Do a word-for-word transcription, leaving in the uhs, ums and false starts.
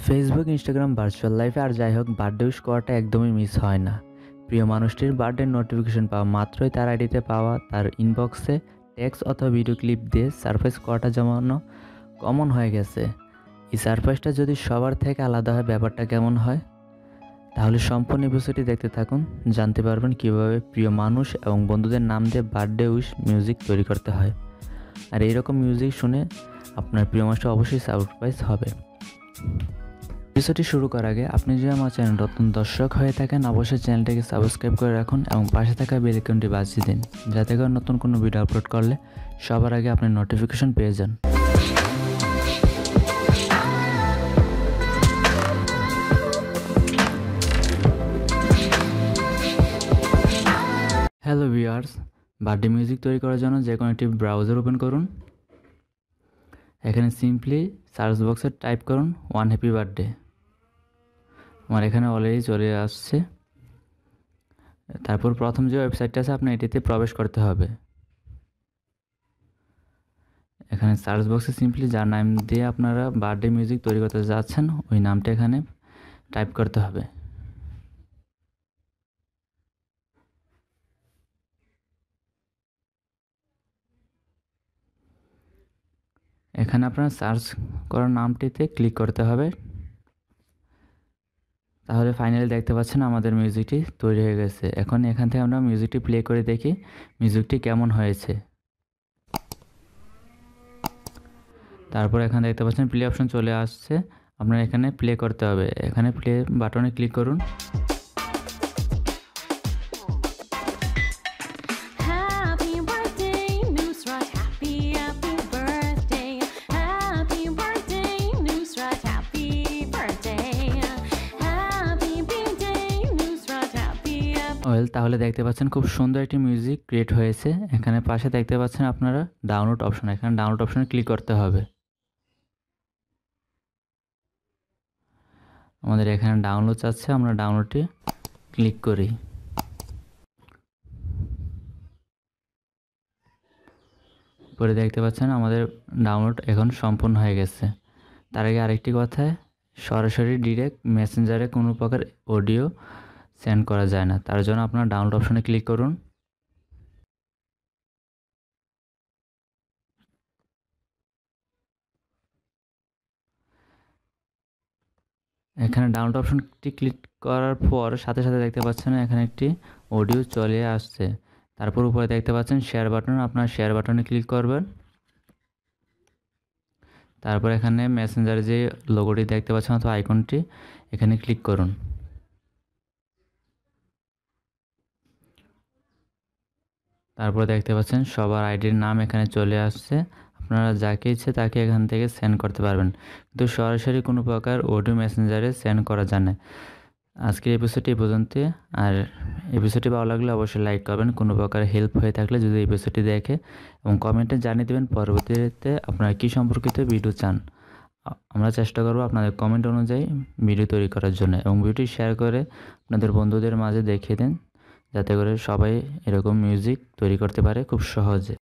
Facebook, Instagram, virtual লাইফে আর যাই হোক বার্থডে উইশ করাটা একদমই মিস হয় না। প্রিয় মানুষটির বার্থডে নোটিফিকেশন পাওয়া মাত্রই তার আইডিতে পাওয়া তার ইনবক্সে টেক্সট অথবা ভিডিও ক্লিপ দিয়ে সারপ্রাইজ করাটা যেমন কমন হয়ে গেছে। এই সারপ্রাইজটা যদি সবার থেকে আলাদা হয় ব্যাপারটা কেমন হয়? তাহলে সম্পূর্ণ বিষয়টি দেখতে থাকুন, জানতে পারবেন কীভাবে প্রিয় মানুষ এবং বন্ধুদের নাম দিয়ে বার্থডে উইশ মিউজিক তৈরি করতে হয়। আর এইরকম মিউজিক শুনে আপনার প্রিয় মানুষটা অবশ্যই সারপ্রাইজ হবে। ভিডিওটি শুরু করার আগে আপনি যদি আমার চ্যানেল নতুন দর্শক হয়ে থাকেন অবশ্যই চ্যানেলটিকে সাবস্ক্রাইব করে রাখুন এবং পাশে থাকা বেল আইকনটি বাজিয়ে দিন, যাতে করে নতুন কোনো ভিডিও আপলোড করলে সবার আগে আপনি নোটিফিকেশন পেয়ে যান। হ্যালো ভিউয়ার্স, বার্থডে মিউজিক তৈরি করার জন্য যে কোনো একটি ব্রাউজার ওপেন করুন। এখানে সিম্পলি সার্চ বক্সে টাইপ করুন ওয়ান হ্যাপি বার্থডে। আমার এখানে অলরেডি চলে আসছে। তারপর প্রথম যে ওয়েবসাইটটা আছে আপনার এটিতে প্রবেশ করতে হবে। এখানে সার্চ বক্সে সিম্পলি যার নাম দিয়ে আপনারা বার্থডে মিউজিক তৈরি করতে যাচ্ছেন ওই নামটা এখানে টাইপ করতে হবে। এখানে আপনার সার্চ করার নামটিতে ক্লিক করতে হবে। তাহলে ফাইনালি দেখতে পাচ্ছেন আমাদের মিউজিকটি তৈরি হয়ে গেছে। এখন এখান থেকে আমরা মিউজিকটি প্লে করে দেখি মিউজিকটি কেমন হয়েছে। তারপর এখানে দেখতে পাচ্ছেন প্লে অপশন চলে আসছে, আপনার এখানে প্লে করতে হবে। এখানে প্লে বাটনে ক্লিক করুন। ওয়েল তাহলে দেখতে পাচ্ছেন খুব সুন্দর একটি মিউজিক ক্রিয়েট হয়েছে। এখানে পাশে দেখতে পাচ্ছেন আপনারা ডাউনলোড অপশন, এখানে ডাউনলোড অপশনে ক্লিক করতে হবে। আমাদের এখানে ডাউনলোড চাচ্ছে, আমরা ডাউনলোডে ক্লিক করি। পরে দেখতে পাচ্ছেন আমাদের ডাউনলোড এখন সম্পূর্ণ হয়ে গেছে। তার আগে আরেকটি কথা, সরাসরি ডিরেক্ট মেসেঞ্জারে কোনো প্রকার অডিও সেন্ড করা যায় না, তার জন্য আপনার ডাউনলোড অপশনে ক্লিক করুন। এখানে ডাউনলোড অপশনটি ক্লিক করার পর সাথে সাথে দেখতে পাচ্ছেন এখানে একটি অডিও চলে আসছে। তারপর উপরে দেখতে পাচ্ছেন শেয়ার বাটন, আপনার শেয়ার বাটনে ক্লিক করবেন। তারপর এখানে মেসেঞ্জারে যে লোগোটি দেখতে পাচ্ছেন অথবা আইকনটি, এখানে ক্লিক করুন। তারপর দেখতে পাচ্ছেন সবার আইডির নাম এখানে চলে আসছে। আপনারা যাকে ইচ্ছে তাকে এখান থেকে সেন্ড করতে পারবেন, কিন্তু সরাসরি কোনো প্রকার অডিও মেসেঞ্জারে সেন্ড করা যায় না। আজকের এপিসোডটি এই পর্যন্ত। আর এপিসোডটি ভালো লাগলে অবশ্যই লাইক করবেন, কোনো প্রকার হেল্প হয়ে থাকলে যদি এপিসোডটি দেখে এবং কমেন্টে জানিয়ে দেবেন পরবর্তীতে আপনারা কী সম্পর্কিত ভিডিও চান। আমরা চেষ্টা করব আপনাদের কমেন্ট অনুযায়ী ভিডিও তৈরি করার জন্য, এবং ভিডিওটি শেয়ার করে আপনাদের বন্ধুদের মাঝে দেখিয়ে দিন, যাতে করে সবাই এরকম মিউজিক তৈরি করতে পারে খুব সহজে।